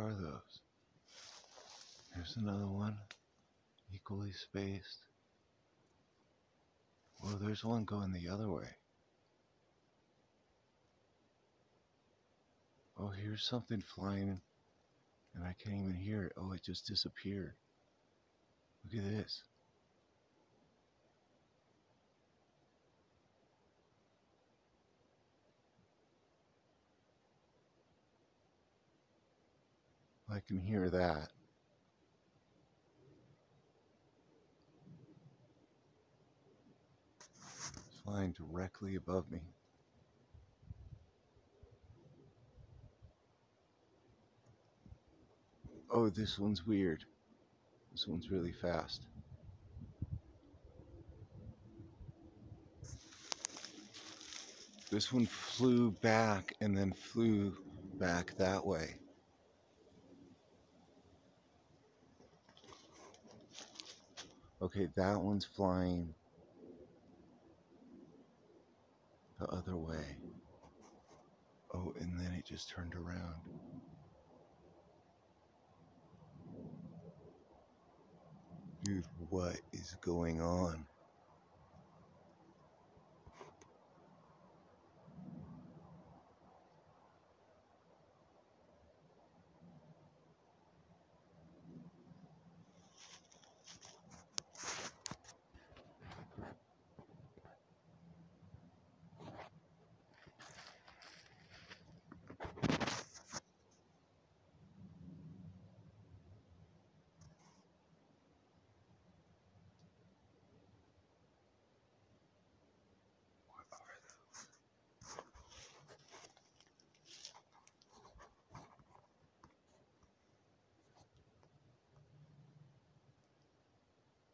are those? There's another one, equally spaced. Well, there's one going the other way. Oh, here's something flying, and I can't even hear it. Oh, it just disappeared. Look at this. I can hear that. It's flying directly above me. Oh, this one's weird. This one's really fast. This one flew back and then flew back that way. Okay, that one's flying the other way. Oh, and then it just turned around. Dude, what is going on?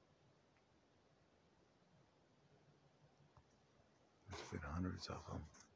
There's been hundreds of them.